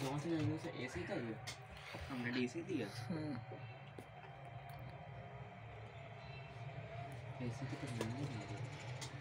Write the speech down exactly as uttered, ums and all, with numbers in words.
John से जाएगी उसे ऐसे था ये हमने डीसी दिया ऐसे तो करना नहीं है